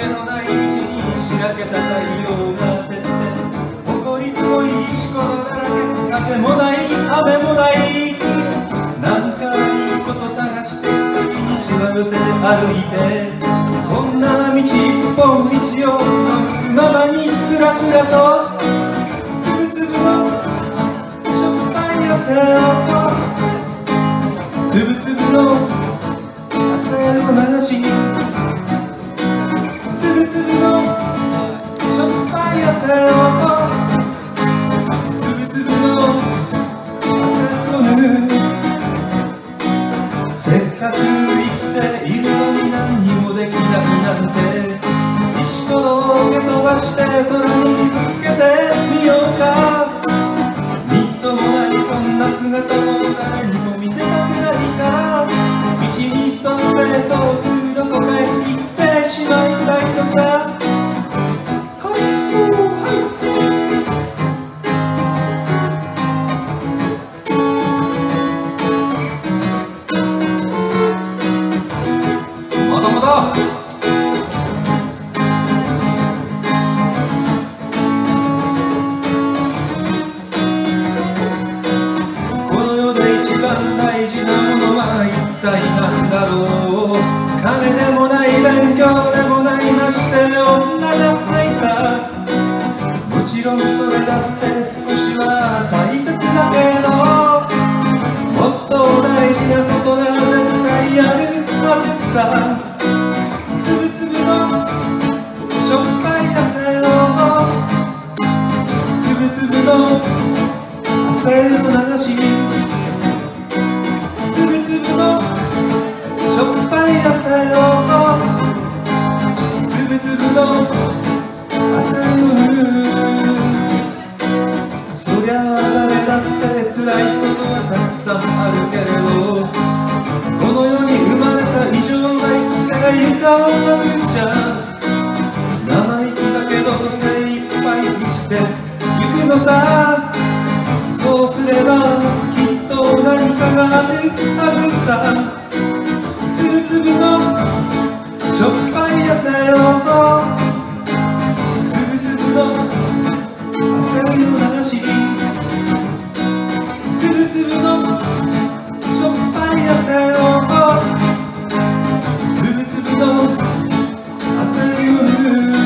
けのない道にしらけた太陽が照って、埃っぽい石ころだらけ、風もない雨もない、なんかいいこと探して時にしわ寄せて歩いて、こんな道一本道を向くままにふらふらと、つぶつぶのしょっぱい汗を、つぶつぶの汗を流しに、つぶつぶのしょっぱい汗を、つぶつぶの汗を拭う。せっかく生きているのに何にもできないなんて、石ころを蹴飛ばして空にぶつけてみようか。みっともないこんな姿も誰にも見せたくないから、道に潜んで遠くどこかへ行ってしまいたいとさ。大事なものは一体何だろう。金でもない勉強でもない、まして女じゃないさ。もちろんそれだって少しは大切だけど、もっと大事なことが絶対あるはずさ。つぶつぶのしょっぱい汗を、つぶつぶの汗を流しに、つぶつぶのしょっぱい汗を、つぶつぶの汗を拭う。そりゃ誰だって辛いことはたくさんあるけれど、この世に生まれた以上は生きてゆかなくちゃ。生意気だけど精一杯生きてゆくのさ。そうすれば何かがあるはずさ。つぶつぶのしょっぱい汗を、つぶつぶの汗を流しに、つぶつぶのしょっぱい汗を、つぶつぶの汗を拭う。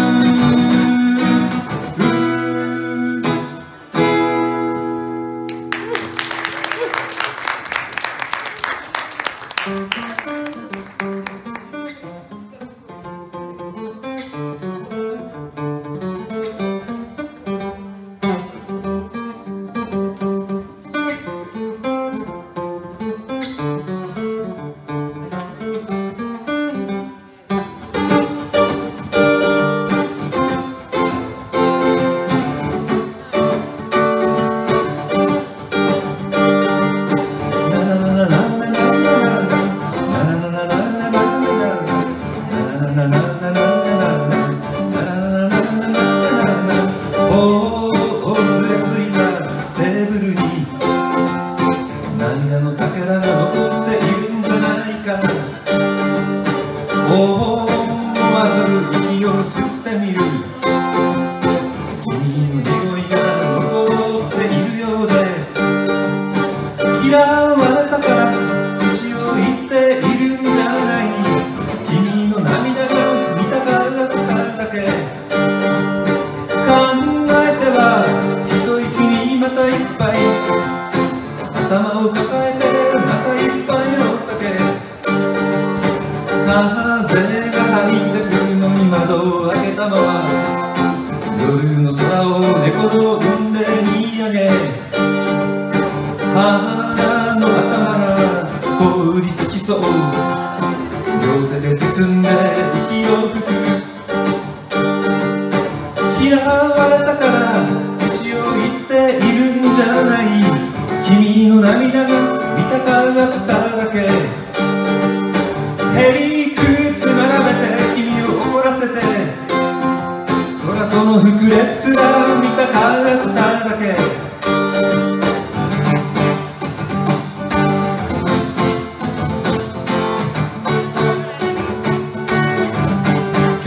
涙のかけらが残っているんじゃないか。思わず息を吸ってみる。君の匂いが残っているようで、嫌われたから口を言っているんじゃない。君の涙が見たかっただけ。考えては一息にまた一杯、頭を抱えてまた一杯のお酒。風が入ってくるのに窓を開けたまま、夜の空を寝転んで見上げ、花の頭が凍りつきそう。両手で包んで息を吹く。嫌われたから口を言っているんじゃない。君の涙が見たかっただけ。へりくつ並べて君を怒らせて、そらその膨烈が見たかっただけ。今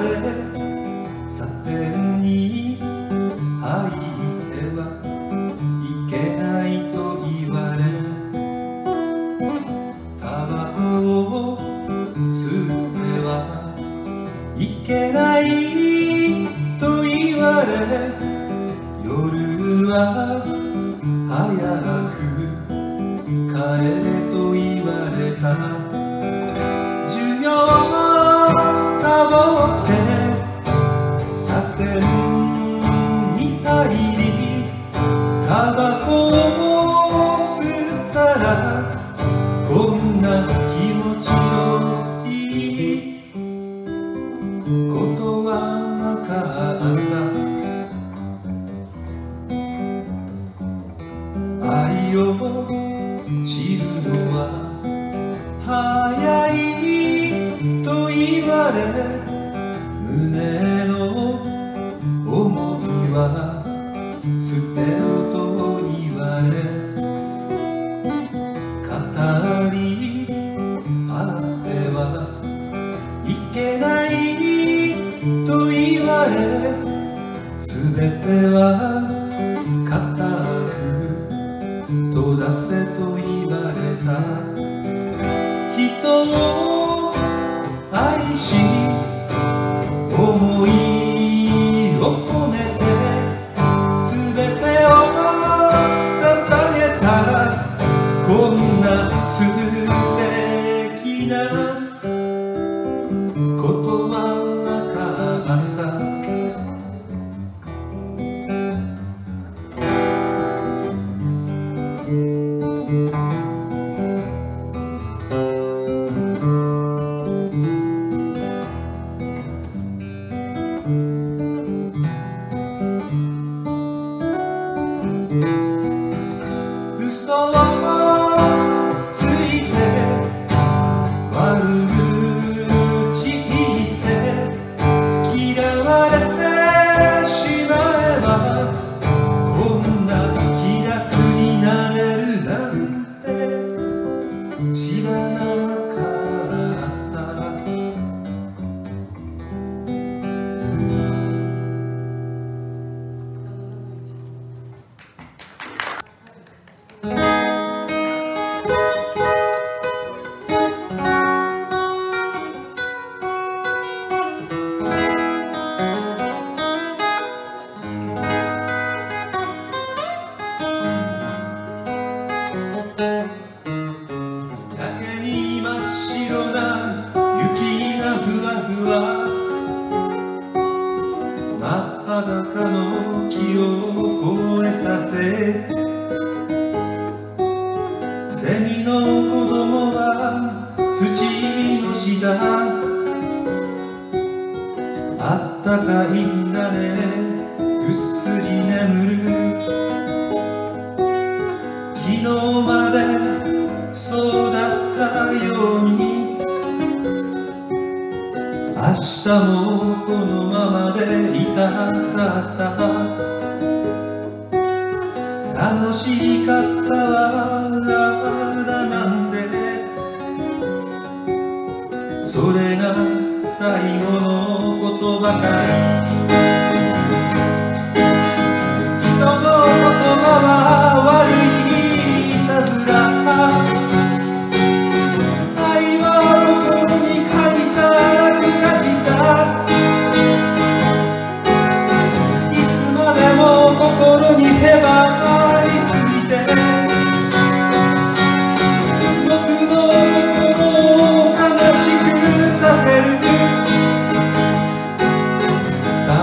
れサテンに履いてはいけないと言われ、タバコを吸ってはいけないと言われ、夜は早く帰れと言われた。授業サボってサテンに入り、タバコを吸ったらこんな気持ちのいいことはなかった。愛を知るのは早いと言われ、胸の想いは捨てろと言われ、語り合ってはいけないと言われ、すべては固く閉ざせと言われた。人を愛し思いを込めて全てを捧げたら、こんな素敵なことはなかった。嘘をついて悪口言って嫌われてしまえば、こんな気楽になれるなんて知らなかった。やけに真っ白な雪がふわふわ、真っ裸の木を凍えさせ、セミの子供は土の下、あったかいんだねぐっすり眠る。昨日までそうだったように明日もこのままでいたかった。楽しかったわなんて、それが最後のことばかり。人の言葉は悪いいたずら、愛は心に書いた落書きさ。いつまでも心にへばりついて、僕の心を悲しくさせる。さ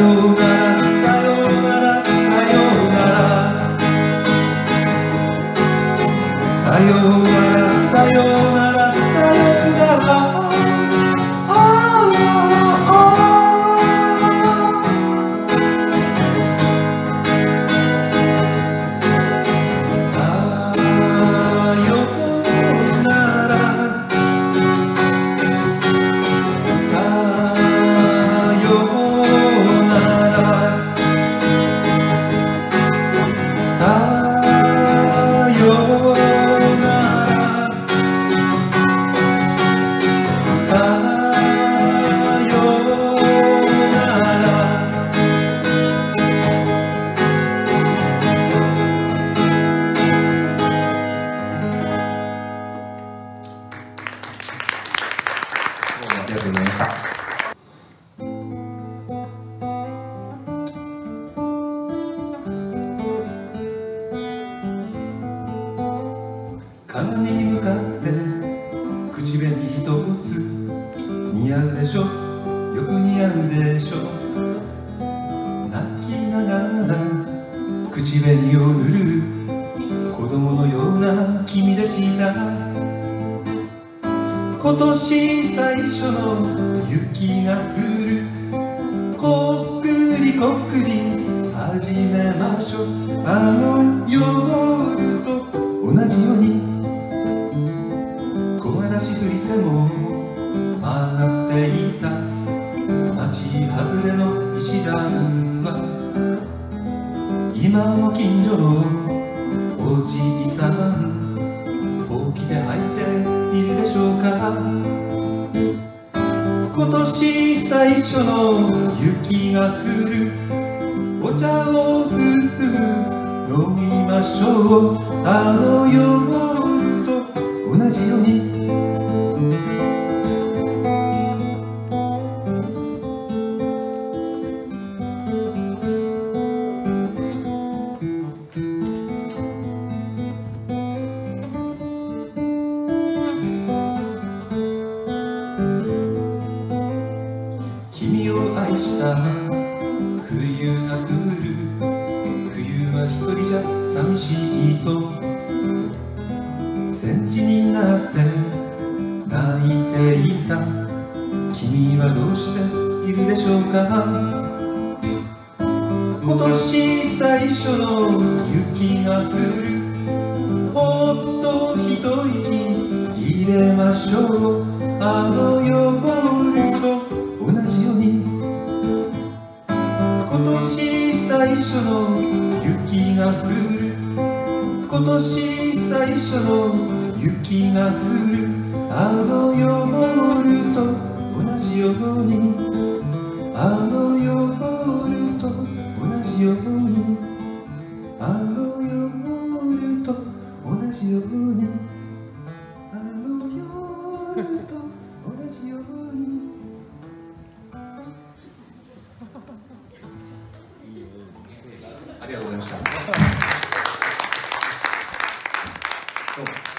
うならさようならさようならさようならさようならさようならありがとうございました。鏡に向かって口紅一つ似合うでしょ、よく似合うでしょ。泣きながら口紅を塗る子供のような君でした。今年最初の雪が降る、こっくりこっくり始めましょう。あの夜と同じように木枯らし吹いても曲がっていた町外れの石段は今も近所のおじいさんほうきで履いているでしょうか。今年最初の雪が降る、お茶をふふ飲みましょう。あの夜と同じように君を愛した冬が来る、冬は一人じゃ寂しいと戦地になって泣いていた君はどうしているでしょうか。今年最初の雪が降る、ほっと一息入れましょう。あの夜と同じように今年最初の雪が降る、今年最初の雪が降る。あの夜と同じように、あの夜と同じように、あの夜と同じように、あの夜と同じように。ありがとうございました。どうも。